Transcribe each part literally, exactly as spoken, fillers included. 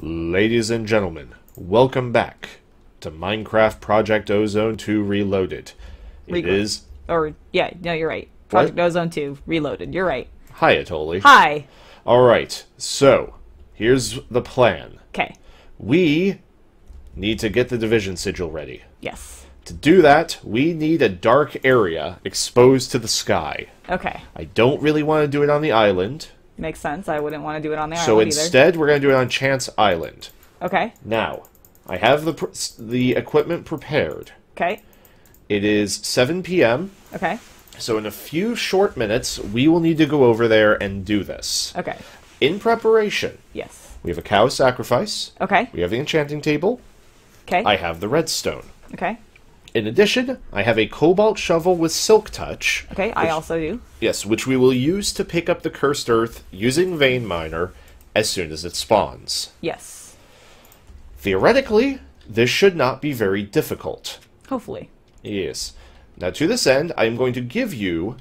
Ladies and gentlemen, welcome back to Minecraft Project Ozone two Reloaded. It Regroup. is... Or, yeah, no, you're right. Project What? Ozone two, Reloaded. You're right. Hiya, Toli. Hi. Alright, so, here's the plan. Okay. We need to get the division sigil ready. Yes. To do that, we need a dark area exposed to the sky. Okay. I don't really want to do it on the island, Makes sense. I wouldn't want to do it on the so island either. instead we're going to do it on Chance Island. Okay. Now, I have the, pr the equipment prepared. Okay. It is seven p m Okay. So in a few short minutes, we will need to go over there and do this. Okay. In preparation, Yes. we have a cow sacrifice, Okay. we have the enchanting table, Okay. I have the redstone. Okay. In addition, I have a cobalt shovel with silk touch. Okay, I which- also do. Yes, which we will use to pick up the cursed earth using Vein Miner as soon as it spawns. Yes. Theoretically, this should not be very difficult. Hopefully. Yes. Now, to this end, I am going to give you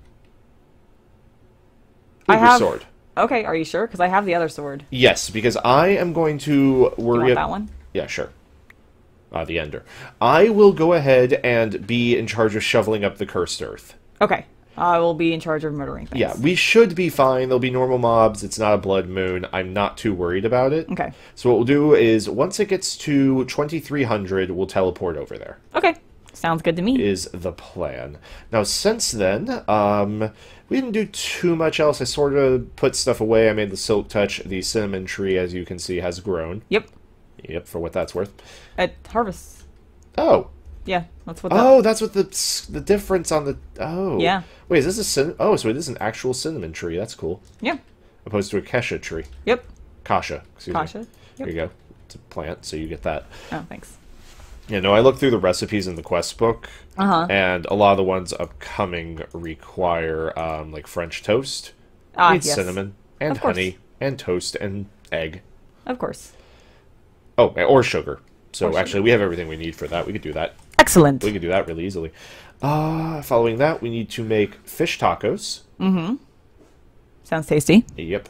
I Uber have... sword. Okay, are you sure? Because I have the other sword. Yes, because I am going to You worry. want ab- that one? Yeah, sure. Uh, the Ender. I will go ahead and be in charge of shoveling up the cursed earth. Okay. I will be in charge of murdering things. Yeah, we should be fine. There'll be normal mobs. It's not a blood moon. I'm not too worried about it. Okay. So what we'll do is, once it gets to twenty-three hundred, we'll teleport over there. Okay. Sounds good to me. Is the plan. Now, since then, um, we didn't do too much else. I sort of put stuff away. I made the silk touch. The cinnamon tree, as you can see, has grown. Yep. Yep, for what that's worth. At harvest. Oh. Yeah, that's what that... Oh, that's what the the difference on the... Oh. Yeah. Wait, is this a cin... Oh, so it is an actual cinnamon tree. That's cool. Yeah. Opposed to a Kesha tree. Yep. Kasha, excuse me. Kasha. Yep. There you go. It's a plant, so you get that. Oh, thanks. Yeah, no, I looked through the recipes in the quest book, Uh-huh. and a lot of the ones upcoming require, um, like, French toast. Ah, Need yes. cinnamon, and Of course. honey, and toast, and egg. Of course. Oh, or sugar. So, Or sugar. actually, we have everything we need for that. We could do that. Excellent. We could do that really easily. Uh, following that, we need to make fish tacos. Mm-hmm. Sounds tasty. Yep.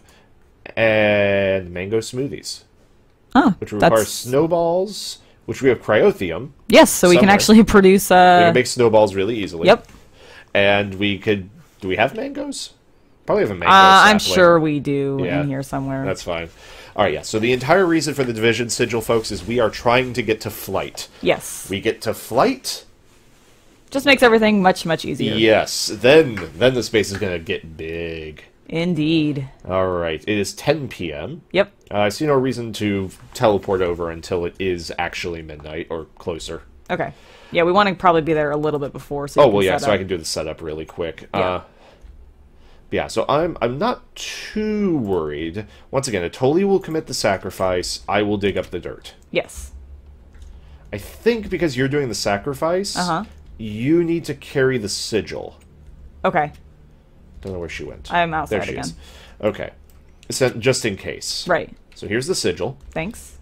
And mango smoothies. Oh, Which require that's... snowballs, which we have cryotheum. Yes, so we can somewhere. actually produce... We Uh... can make snowballs really easily. Yep. And we could... Do we have mangoes? Probably have a mango Uh, I'm sapling. sure we do Yeah, in here somewhere. That's fine. Alright, yeah. So the entire reason for the division sigil, folks, is we are trying to get to flight. Yes. We get to flight... Just makes everything much, much easier. Yes. Then, then the space is going to get big. Indeed. Alright, it is ten p m Yep. Uh, I see no reason to teleport over until it is actually midnight, or closer. Okay. Yeah, we want to probably be there a little bit before. So Oh, you well, can yeah, set so I up. can do the setup really quick. Yeah. Uh, yeah, so I'm I'm not too worried. Once again, Atoli will commit the sacrifice. I will dig up the dirt. Yes. I think because you're doing the sacrifice, Uh-huh. you need to carry the sigil. Okay. Don't know where she went. I'm outside there she again. is. Okay. So, just in case. Right. So here's the sigil. Thanks.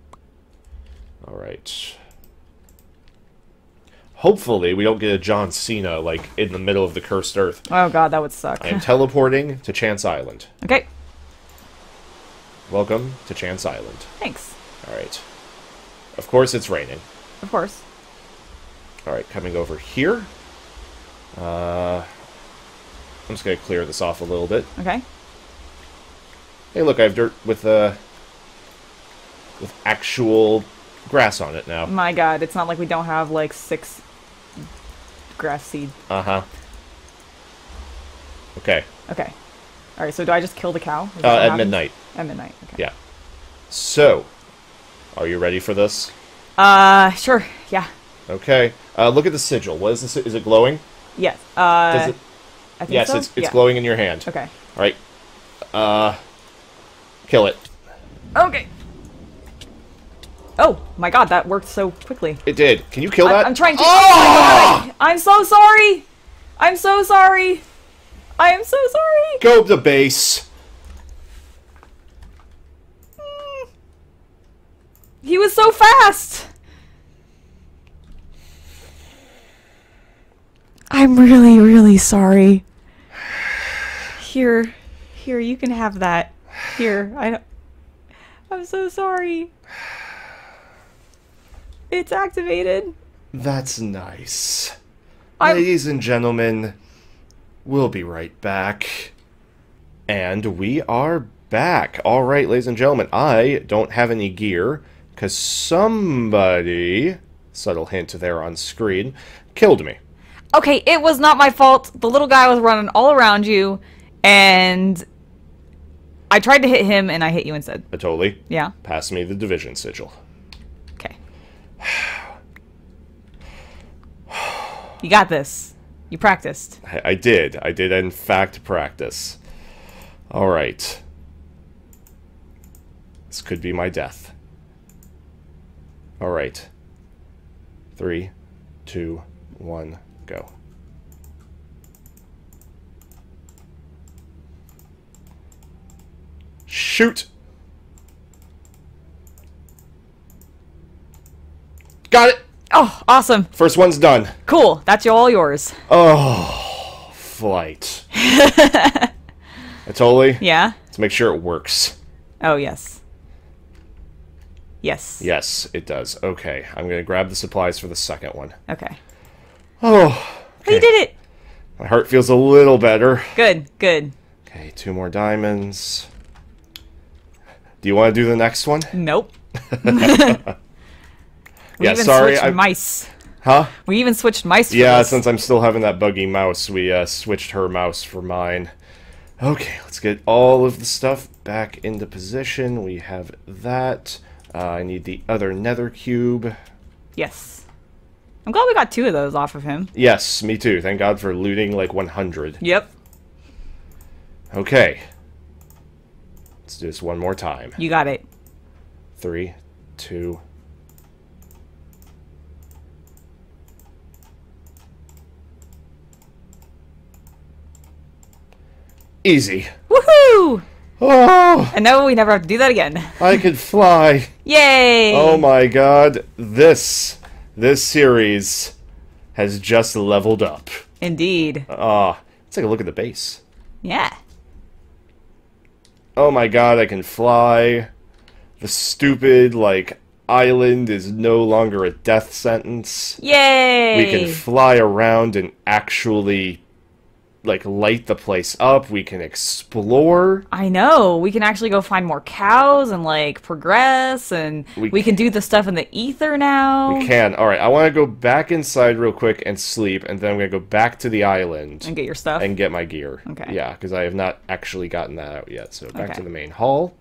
All right. Hopefully, we don't get a John Cena, like, in the middle of the cursed earth. Oh, God, that would suck. I am teleporting to Chance Island. Okay. Welcome to Chance Island. Thanks. All right. Of course, it's raining. Of course. All right, coming over here. Uh, I'm just going to clear this off a little bit. Okay. Hey, look, I have dirt with, uh, with actual grass on it now. My God, it's not like we don't have, like, six grass seed. Uh-huh. Okay. Okay. All right, so do I just kill the cow? Is that Uh, what at happens? midnight. At midnight, okay. Yeah. So, are you ready for this? Uh, sure, yeah. Okay. Uh, look at the sigil. What is this? Is it glowing? Yes. Uh, Does it? I think Yes, so? it's it's Yeah. glowing in your hand. Okay. All right. Uh, kill it. Okay. Oh, my God, that worked so quickly. It did. Can you kill I, that? I'm trying to. Oh! Oh my God, I, I'm so sorry. I'm so sorry. I am so sorry. Go to base. He was so fast. I'm really, really sorry. Here, here, you can have that. Here, I don't. I'm so sorry. It's activated. That's nice. I'm... Ladies and gentlemen, we'll be right back. And we are back. Alright, ladies and gentlemen, I don't have any gear, because somebody, subtle hint there on screen, killed me. Okay, it was not my fault. The little guy was running all around you, and I tried to hit him, and I hit you instead. Atoli, Yeah? pass me the division sigil. Okay. You got this. You practiced. I, I did. I did, in fact, practice. Alright. This could be my death. Alright. Three, two, one, go. Shoot! Got it! Oh, awesome. First one's done. Cool. That's all yours. Oh, flight. Atoli, Yeah? let's make sure it works. Oh, yes. Yes. Yes, it does. Okay, I'm going to grab the supplies for the second one. Okay. Oh, Oh, okay. you did it! My heart feels a little better. Good, good. Okay, two more diamonds. Do you want to do the next one? Nope. We Yeah, even sorry. switched I... mice. Huh? We even switched mice for Yeah, this. since I'm still having that buggy mouse, we uh, switched her mouse for mine. Okay, let's get all of the stuff back into position. We have that. Uh, I need the other nether cube. Yes. I'm glad we got two of those off of him. Yes, me too. Thank God for looting like one hundred. Yep. Okay. Let's do this one more time. You got it. Three, two... Easy. Woohoo! Oh, And no, we never have to do that again. I could fly. Yay! Oh my god. This, this series has just leveled up. Indeed. Ah, let's take a look at the base. Yeah. Oh my god, I can fly. The stupid, like, island is no longer a death sentence. Yay! We can fly around and actually, like, light the place up. We can explore. I know. We can actually go find more cows and, like, progress, and We we, can do the stuff in the ether now. We can. Alright, I want to go back inside real quick and sleep, and then I'm going to go back to the island And get your stuff. and get my gear. Okay. Yeah, because I have not actually gotten that out yet. So back Okay. to the main hall.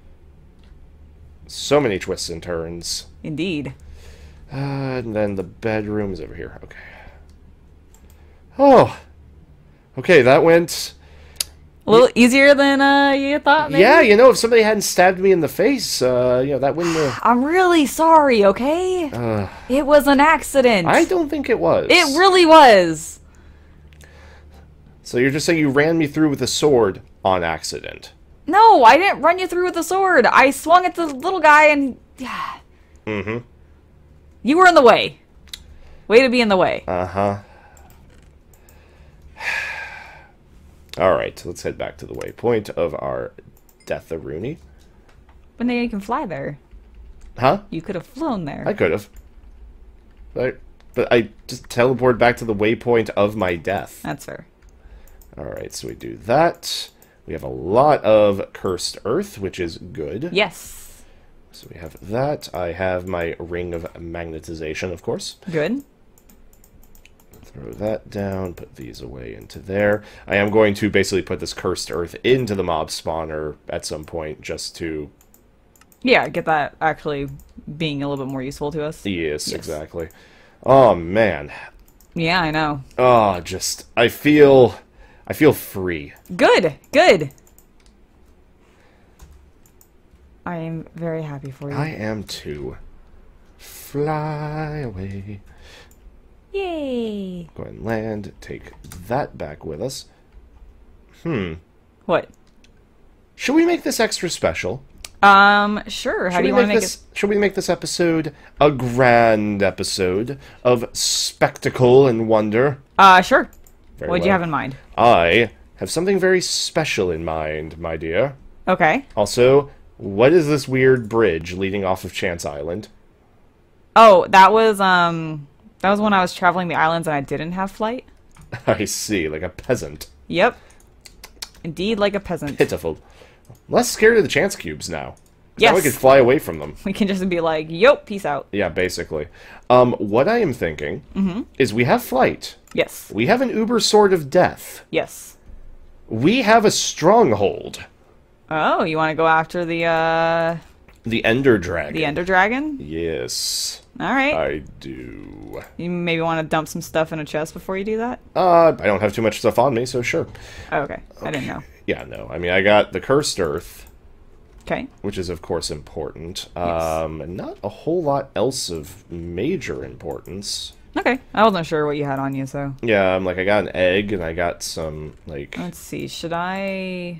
So many twists and turns. Indeed. Uh, and then the bedroom is over here. Okay. Oh. Okay, that went... A little easier than uh, you thought, maybe? Yeah, you know, if somebody hadn't stabbed me in the face, uh, you know, that wouldn't have... I'm really sorry, okay? Uh, It was an accident. I don't think it was. It really was. So you're just saying you ran me through with a sword on accident. No, I didn't run you through with a sword. I swung at the little guy and... Yeah. Mm-hmm. You were in the way. Way to be in the way. Uh-huh. Alright, let's head back to the waypoint of our Deatharuni. But now you can fly there. Huh? You could have flown there. I could have. But, but I just teleported back to the waypoint of my death. That's fair. Alright, so we do that. We have a lot of cursed earth, which is good. Yes. So we have that. I have my ring of magnetization, of course. Good. Throw that down, put these away into there. I am going to basically put this cursed earth into the mob spawner at some point, just to... Yeah, get that actually being a little bit more useful to us. Yes, Yes. exactly. Oh, man. Yeah, I know. Oh, just... I feel... I feel free. Good, good. I am very happy for you. I am too. Fly away. Yay. Go ahead and land. Take that back with us. Hmm. What? Should we make this extra special? Um, sure. How Should do you we want to make this, it? Should we make this episode a grand episode of spectacle and wonder? Uh, sure. Very What'd you well. have in mind? I have something very special in mind, my dear. Okay. Also, What is this weird bridge leading off of Chance Island? Oh, that was um that was when I was traveling the islands and I didn't have flight. I see, like a peasant. Yep. Indeed, like a peasant. Pitiful. I'm less scared of the chance cubes now. Yes. Now we can fly away from them. We can just be like, "Yup, peace out." Yeah, basically. Um, what I am thinking Mm-hmm. is we have flight. Yes. We have an Uber Sword of Death. Yes. We have a stronghold. Oh, you want to go after the uh The Ender Dragon. the Ender Dragon? Yes. All right. I do. You maybe want to dump some stuff in a chest before you do that? Uh, I don't have too much stuff on me, so sure. Oh, okay. I didn't know. Yeah, no. I mean, I got the Cursed Earth, Okay. which is, of course, important. Yes. Um, and not a whole lot else of major importance. Okay. I wasn't sure what you had on you, so Yeah, I'm like, I got an egg, and I got some, like... let's see. Should I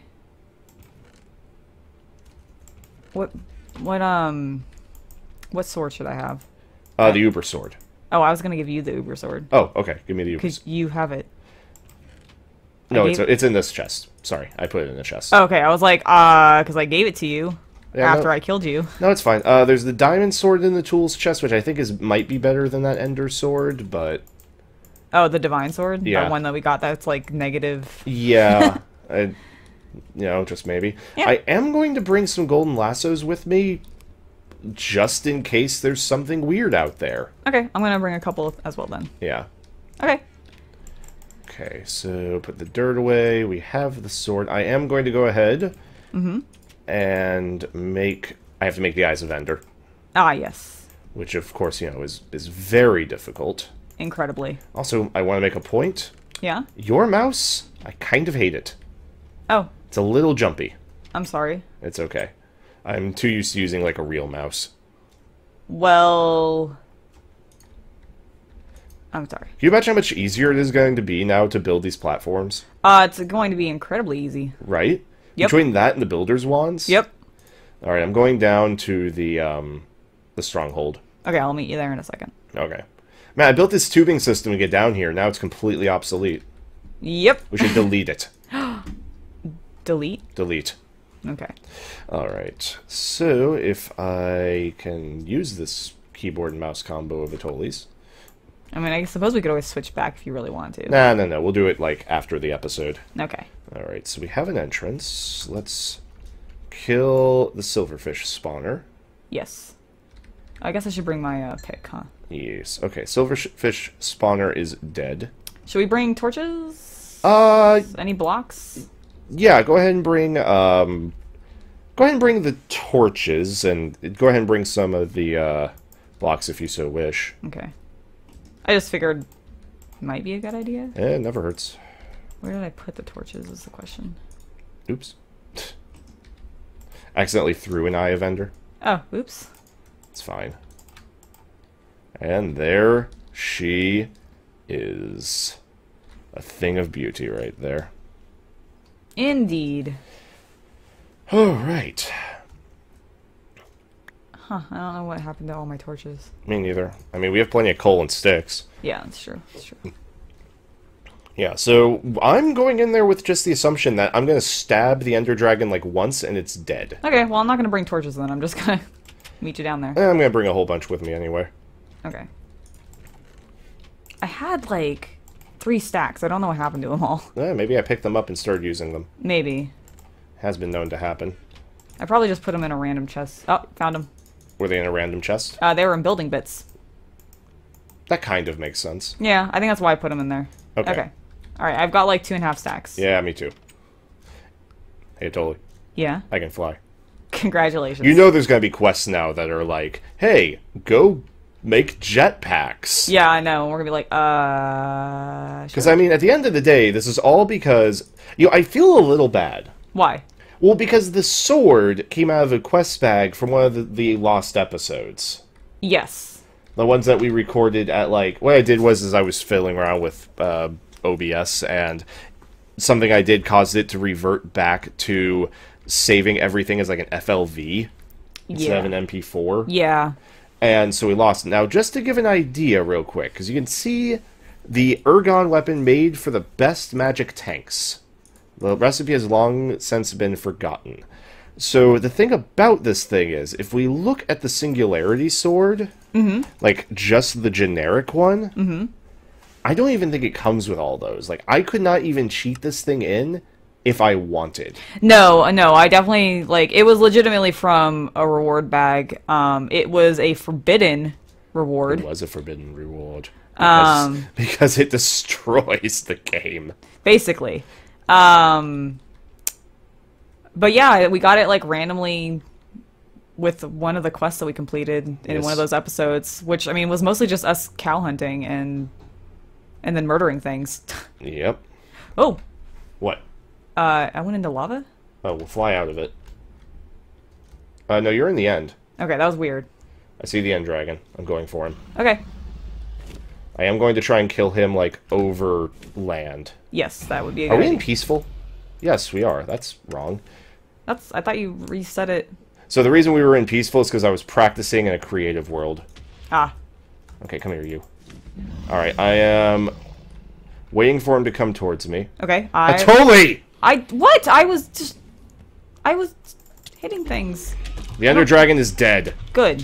What what um what sword should I have? Uh, the Uber Sword. Oh, I was going to give you the Uber sword Oh, okay. Give me the Uber cuz you have it. No, I it's, gave- it's in this chest. Sorry, I put it in the chest. Oh, okay. I was like, uh cuz I gave it to you Yeah, after no- I killed you. No, it's fine. Uh, there's the Diamond Sword in the tools chest, which I think is might be better than that Ender Sword, but... Oh, the divine sword? Yeah. The one that we got that's like negative. Yeah, I, you know, just maybe. Yeah. I am going to bring some golden lassos with me, just in case there's something weird out there. Okay, I'm going to bring a couple as well then. Yeah. Okay. Okay, so put the dirt away. We have the sword. I am going to go ahead Mhm. and make... I have to make the Eyes of Ender, Ah, yes. which, of course, you know, is, is very difficult. Incredibly. Also, I want to make a point. Yeah? Your mouse, I kind of hate it. Oh, It's a little jumpy. I'm sorry. It's okay. I'm too used to using, like, a real mouse. Well, I'm sorry. Can you imagine how much easier it is going to be now to build these platforms? Uh, it's going to be incredibly easy. Right? Yep. Between that and the builder's wands? Yep. Alright, I'm going down to the, um, the stronghold. Okay, I'll meet you there in a second. Okay. Man, I built this tubing system to get down here. Now it's completely obsolete. Yep. We should delete it. Delete. Delete. Okay. Alright. So, if I can use this keyboard and mouse combo of Atoli's. I mean, I suppose we could always switch back if you really wanted to. Nah, no, no. We'll do it, like, after the episode. Okay. Alright, so we have an entrance. Let's kill the silverfish spawner. Yes. I guess I should bring my uh, pick, huh? Yes. Okay, silverfish spawner is dead. Should we bring torches? Uh, Any blocks? yeah, go ahead and bring, um... Go ahead and bring the torches, and go ahead and bring some of the, uh, blocks if you so wish. Okay. I just figured might be a good idea. Eh, it never hurts. Where did I put the torches is the question. Oops. Accidentally threw an Eye of Ender. Oh, oops. It's fine. And there she is. A thing of beauty right there. Indeed. Alright. Huh, I don't know what happened to all my torches. Me neither. I mean, we have plenty of coal and sticks. Yeah, that's true. That's true. Yeah, so I'm going in there with just the assumption that I'm going to stab the Ender Dragon like once and it's dead. Okay, well, I'm not going to bring torches then. I'm just going to meet you down there. And I'm going to bring a whole bunch with me anyway. Okay. I had, like, three stacks. I don't know what happened to them all. Eh, maybe I picked them up and started using them. Maybe. Has been known to happen. I probably just put them in a random chest. Oh, found them. Were they in a random chest? Uh, they were in building bits. That kind of makes sense. Yeah, I think that's why I put them in there. Okay. Okay. Alright, I've got, like, two and a half stacks. Yeah, me too. Hey, totally. Yeah? I can fly. Congratulations. You know there's going to be quests now that are like, hey, go make jetpacks. Yeah, I know. We're gonna be like, uh... Because, sure. I mean, at the end of the day, this is all because... You know, I feel a little bad. Why? Well, because the sword came out of a quest bag from one of the, the lost episodes. Yes. The ones that we recorded at, like... What I did was is I was fiddling around with uh, O B S, and something I did caused it to revert back to saving everything as, like, an F L V instead Yeah. of an M P four. Yeah. And so we lost it. Now, just to give an idea real quick, because you can see the Ergon weapon made for the best magic tanks. The recipe has long since been forgotten. So the thing about this thing is, if we look at the Singularity Sword, Mm-hmm. like just the generic one, Mm-hmm. I don't even think it comes with all those. Like, I could not even cheat this thing in if I wanted. No, no, I definitely, like, it was legitimately from a reward bag. Um, it was a forbidden reward. It was a forbidden reward. Because, Um, because it destroys the game. basically. Um, but yeah, we got it, like, randomly with one of the quests that we completed in Yes. one of those episodes, which, I mean, was mostly just us cow hunting and and then murdering things. Yep. Oh, What? uh, I went into lava? Oh, we'll fly out of it. Uh, no, you're in the end. Okay, that was weird. I see the end dragon. I'm going for him. Okay. I am going to try and kill him, like, over land. Yes, that would be a Are good we in idea. peaceful? Yes, we are. That's wrong. That's, I thought you reset it. So the reason we were in peaceful is because I was practicing in a creative world. Ah, Okay, come here, you. Alright, I am waiting for him to come towards me. okay. I, I totally! I, what? I was just, I was hitting things. The Ender Dragon is dead. Good.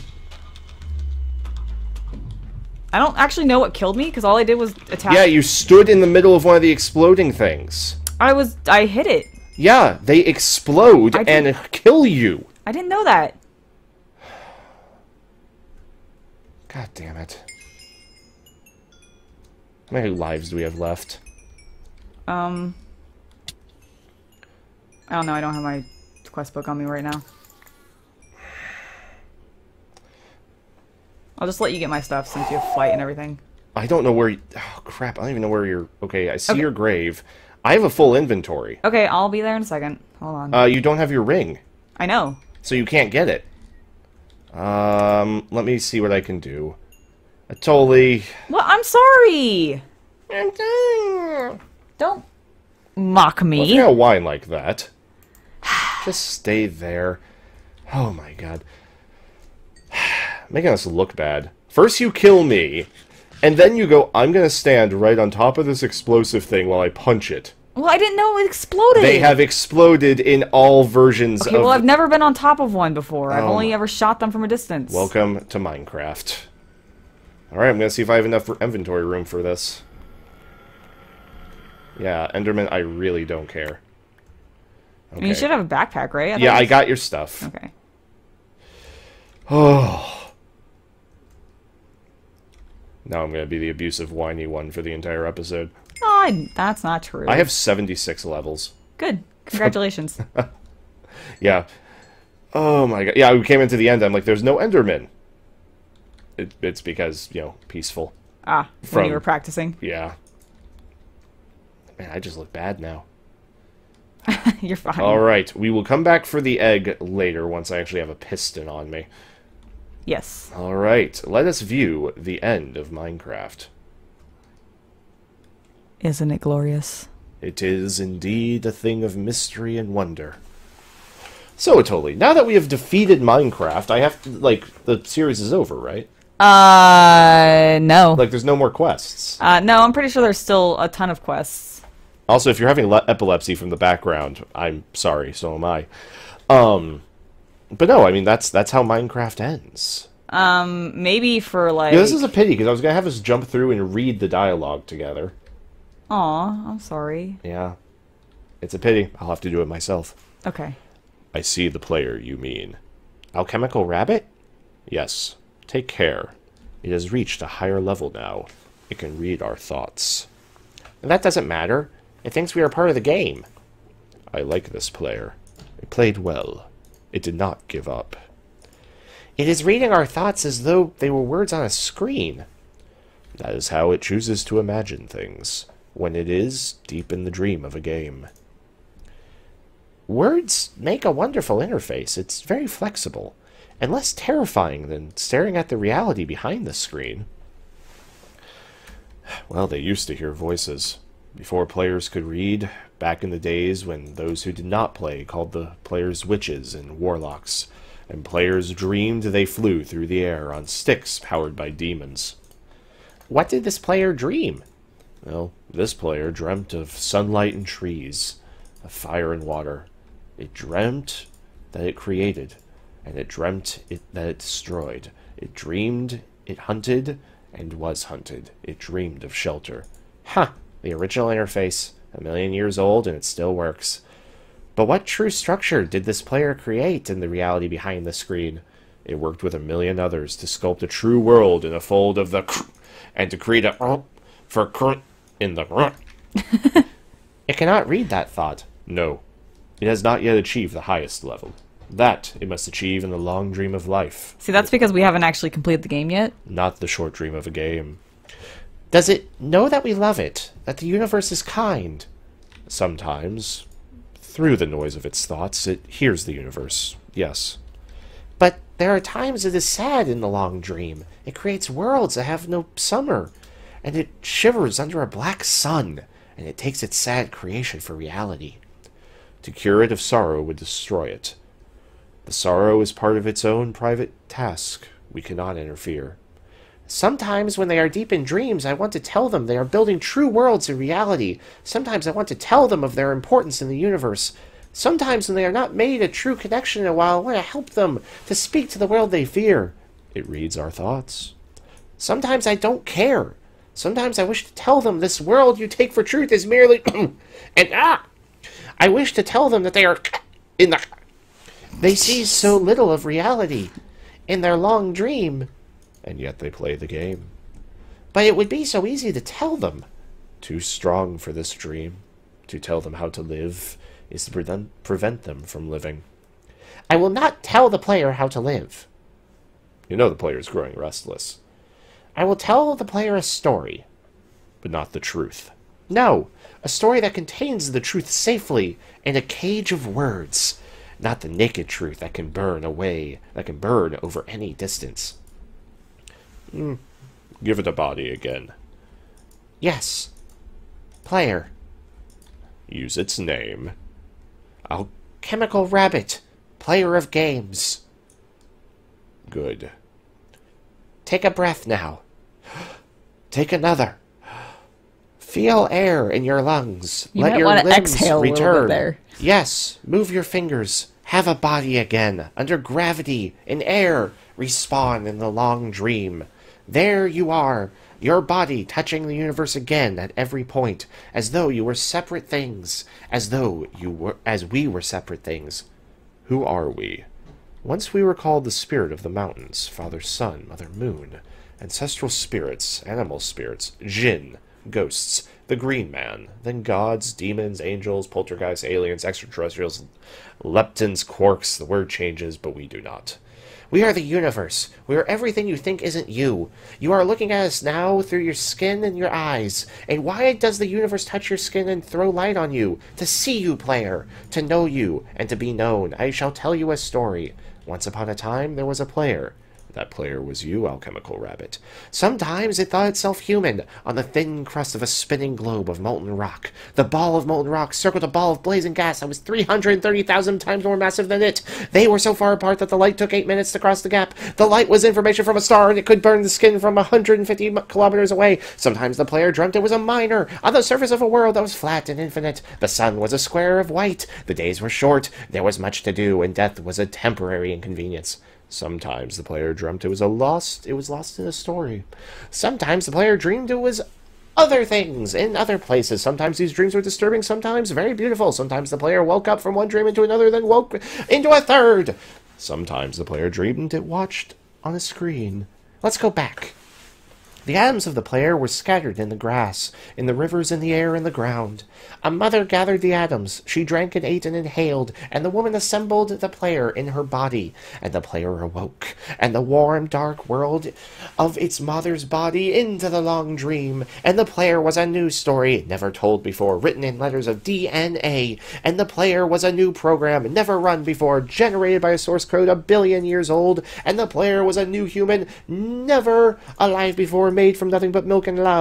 I don't actually know what killed me, because all I did was attack. Yeah, you stood in the middle of one of the exploding things. I was, I hit it. Yeah, they explode I and didn't- kill you. I didn't know that. God damn it. How many lives do we have left? Um, I don't know. I don't have my quest book on me right now. I'll just let you get my stuff since you have flight and everything. I don't know where you... Oh, crap. I don't even know where you're... Okay, I see Okay. your grave. I have a full inventory. Okay, I'll be there in a second. Hold on. Uh, you don't have your ring, I know. so you can't get it. Um, let me see what I can do. I totally... Well, I'm sorry. Don't mock Well, if me. you're gonna whine like that, just stay there. Oh my god. Making us look bad. First you kill me, and then you go, I'm gonna stand right on top of this explosive thing while I punch it. Well, I didn't know it exploded. They have exploded in all versions Okay, of... well, I've never been on top of one before. I've Oh only my- ever shot them from a distance. Welcome to Minecraft. Alright, I'm gonna see if I have enough inventory room for this. Yeah, Enderman, I really don't care. I mean, you should have a backpack, right? I Yeah, thought I you- got your stuff. Okay. Oh. Now I'm gonna be the abusive, whiny one for the entire episode. Oh, I, that's not true. I have seventy-six levels. Good. Congratulations. Yeah. Oh my god. Yeah, we came into the end. I'm like, there's no Enderman. It, it's because, you know, peaceful. ah, when From- you were practicing. Yeah. Man, I just look bad now. You're fine. Alright, we will come back for the egg later once I actually have a piston on me. Yes. Alright, let us view the end of Minecraft. Isn't it glorious? It is indeed a thing of mystery and wonder. So, Atoli, now that we have defeated Minecraft, I have to, like, the series is over, right? Uh, no. Like, there's no more quests. Uh, no, I'm pretty sure there's still a ton of quests. Also, if you're having le- epilepsy from the background, I'm sorry, so am I. Um, but no, I mean, that's that's how Minecraft ends. Um, maybe for like. Yeah, this is a pity, because I was going to have us jump through and read the dialogue together. Aw, I'm sorry. Yeah. It's a pity. I'll have to do it myself. Okay. I see the player you mean. Alchemical Rabbit? Yes. Take care. It has reached a higher level now. It can read our thoughts. And that doesn't matter. It thinks we are part of the game. I like this player. It played well. It did not give up. It is reading our thoughts as though they were words on a screen. That is how it chooses to imagine things, when it is deep in the dream of a game. Words make a wonderful interface. It's very flexible, and less terrifying than staring at the reality behind the screen. Well, they used to hear voices. Before players could read, back in the days when those who did not play called the players witches and warlocks, and players dreamed they flew through the air on sticks powered by demons. What did this player dream? Well, this player dreamt of sunlight and trees, of fire and water. It dreamt that it created, and it dreamt it that it destroyed. It dreamed, it hunted, and was hunted. It dreamed of shelter. Huh, the original interface, a million years old, and it still works. But what true structure did this player create in the reality behind the screen? It worked with a million others to sculpt a true world in a fold of the and to create a for in the It cannot read that thought. No. It has not yet achieved the highest level. That it must achieve in the long dream of life. See, that's because we haven't actually completed the game yet. Not the short dream of a game. Does it know that we love it? That the universe is kind? Sometimes. Through the noise of its thoughts, it hears the universe. Yes. But there are times it is sad in the long dream. It creates worlds that have no summer. And it shivers under a black sun. And it takes its sad creation for reality. To cure it of sorrow would destroy it. The sorrow is part of its own private task. We cannot interfere. Sometimes when they are deep in dreams, I want to tell them they are building true worlds in reality. Sometimes I want to tell them of their importance in the universe. Sometimes when they are not made a true connection in a while, I want to help them to speak to the world they fear. It reads our thoughts. Sometimes I don't care. Sometimes I wish to tell them this world you take for truth is merely and ah! I wish to tell them that they are in the... They see so little of reality in their long dream. And yet they play the game. But it would be so easy to tell them. Too strong for this dream. To tell them how to live is to prevent, prevent them from living. I will not tell the player how to live. You know the player is growing restless. I will tell the player a story, but not the truth. No, a story that contains the truth safely in a cage of words, not the naked truth that can burn away, that can burn over any distance. Mm, give it a body again. Yes. Player. Use its name. Alchemical Rabbit, player of games. Good. Take a breath now. Take another. Feel air in your lungs. You Let might your want to limbs exhale a little bit return. there. Yes, move your fingers. Have a body again. Under gravity, in air, respawn in the long dream. There you are, your body touching the universe again at every point, as though you were separate things, as though you were, as we were separate things. Who are we? Once we were called the spirit of the mountains, Father Sun, Mother Moon, ancestral spirits, animal spirits, jinn, ghosts, the green man, then gods, demons, angels, poltergeists, aliens, extraterrestrials, leptons, quarks. The word changes, but we do not. We are the universe. We are everything you think isn't you. You are looking at us now through your skin and your eyes. And why does the universe touch your skin and throw light on you? To see you, player. To know you, and to be known. I shall tell you a story. Once upon a time, there was a player. That player was you, Alchemical Rabbit. Sometimes it thought itself human, on the thin crust of a spinning globe of molten rock. The ball of molten rock circled a ball of blazing gas that was three hundred thirty thousand times more massive than it. They were so far apart that the light took eight minutes to cross the gap. The light was information from a star, and it could burn the skin from one hundred fifty kilometers away. Sometimes the player dreamt it was a miner, on the surface of a world that was flat and infinite. The sun was a square of white. The days were short. There was much to do, and death was a temporary inconvenience. Sometimes the player dreamt it was a lost, it was lost in a story. Sometimes the player dreamed it was other things in other places. Sometimes these dreams were disturbing, sometimes very beautiful. Sometimes the player woke up from one dream into another, then woke into a third. Sometimes the player dreamed it watched on a screen. Let's go back. The atoms of the player were scattered in the grass, in the rivers, in the air, in the ground. A mother gathered the atoms. She drank and ate and inhaled, and the woman assembled the player in her body. And the player awoke, and the warm, dark world of its mother's body into the long dream. And the player was a new story, never told before, written in letters of D N A. And the player was a new program, never run before, generated by a source code a billion years old. And the player was a new human, never alive before, made from nothing but milk and love.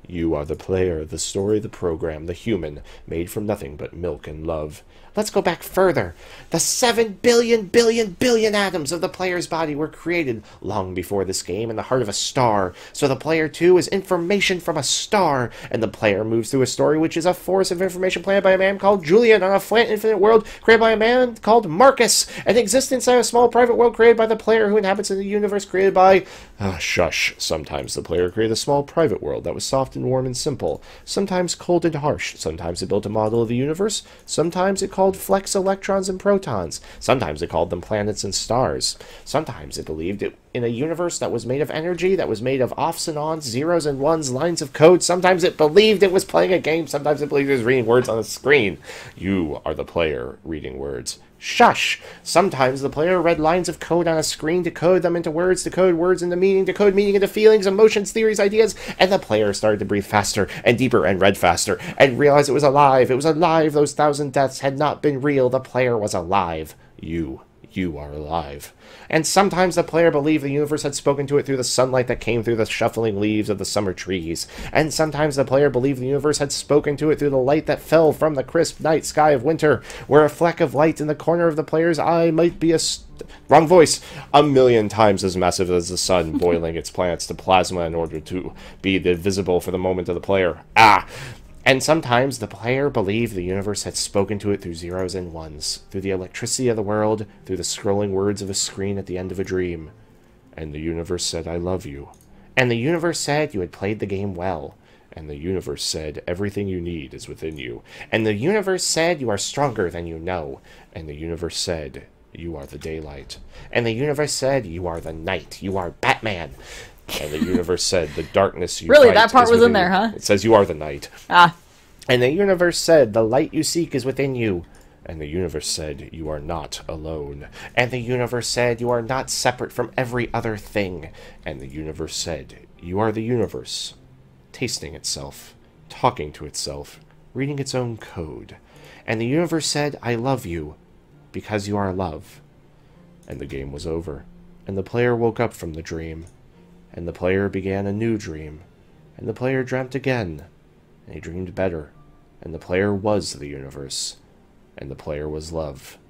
You are the player, the story, the program, the human, made from nothing but milk and love. Let's go back further. The seven billion billion billion atoms of the player's body were created long before this game in the heart of a star. So the player, too, is information from a star, and the player moves through a story which is a force of information planned by a man called Julian on a flat infinite world created by a man called Marcus, and exists inside a small private world created by the player who inhabits in the universe created by... Uh, shush. Sometimes the player created a small private world that was soft and warm and simple, sometimes cold and harsh, sometimes it built a model of the universe, sometimes it called flex electrons and protons. Sometimes it called them planets and stars. Sometimes it believed it in a universe that was made of energy, that was made of offs and ons, zeros and ones, lines of code. Sometimes it believed it was playing a game. Sometimes it believed it was reading words on a screen. You are the player reading words. Shush! Sometimes the player read lines of code on a screen to code them into words, to code words into meaning, to code meaning into feelings, emotions, theories, ideas, and the player started to breathe faster and deeper and read faster and realized it was alive. It was alive. Those thousand deaths had not been real. The player was alive. You. You are alive. And sometimes the player believed the universe had spoken to it through the sunlight that came through the shuffling leaves of the summer trees. And sometimes the player believed the universe had spoken to it through the light that fell from the crisp night sky of winter, where a fleck of light in the corner of the player's eye might be a... St- Wrong voice. A million times as massive as the sun, boiling its planets to plasma in order to be the visible for the moment of the player. Ah! And sometimes the player believed the universe had spoken to it through zeros and ones, through the electricity of the world, through the scrolling words of a screen at the end of a dream. And the universe said, I love you. And the universe said you had played the game well. And the universe said, everything you need is within you. And the universe said, you are stronger than you know. And the universe said, you are the daylight. And the universe said, you are the night. You are Batman. And the universe said, the darkness you Really, fight that part is was in within there, you. huh? It says you are the night. Ah. And the universe said, the light you seek is within you. And the universe said, you are not alone. And the universe said, you are not separate from every other thing. And the universe said, you are the universe, tasting itself, talking to itself, reading its own code. And the universe said, I love you, because you are love. And the game was over. And the player woke up from the dream. And the player began a new dream. And the player dreamt again. And he dreamed better. And the player was the universe. And the player was love.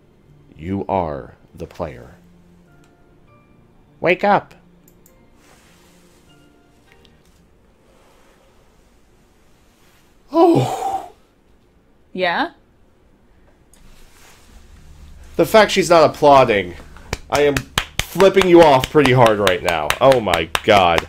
You are the player. Wake up! Oh! Yeah? The fact she's not applauding, I am flipping you off pretty hard right now. Oh my god.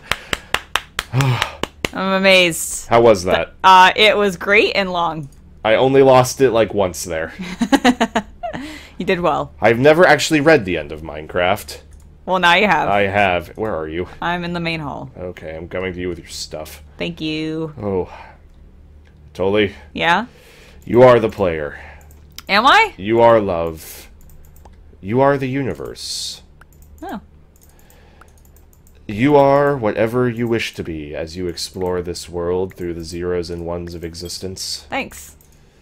I'm amazed. How was that? Uh, it was great and long. I only lost it like once there. You did well. I've never actually read the end of Minecraft. Well, now you have. I have. Where are you? I'm in the main hall. Okay, I'm coming to you with your stuff. Thank you. Oh. Totally. Yeah? You are the player. Am I? You are love. You are the universe. Oh. You are whatever you wish to be as you explore this world through the zeros and ones of existence. Thanks.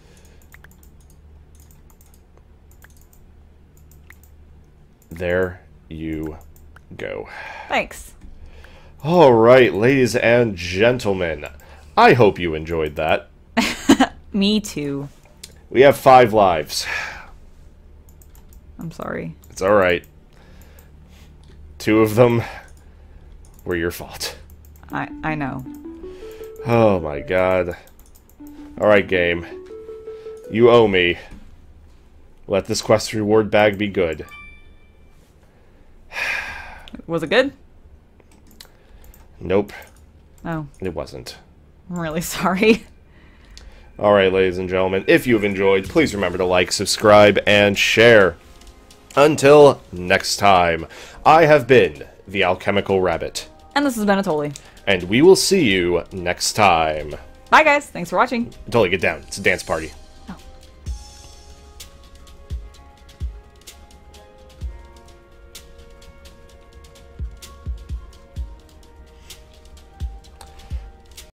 There you go. Thanks. Alright, ladies and gentlemen. I hope you enjoyed that. Me too. We have five lives. I'm sorry. It's alright. Two of them were your fault. I I know. Oh my god. Alright, game. You owe me. Let this quest reward bag be good. Was it good? Nope. Oh. It wasn't. I'm really sorry. Alright, ladies and gentlemen, if you've enjoyed, please remember to like, subscribe, and share. Until next time, I have been the Alchemical Rabbit. And this has been Atoli. And we will see you next time. Bye, guys. Thanks for watching. Totally, get down. It's a dance party.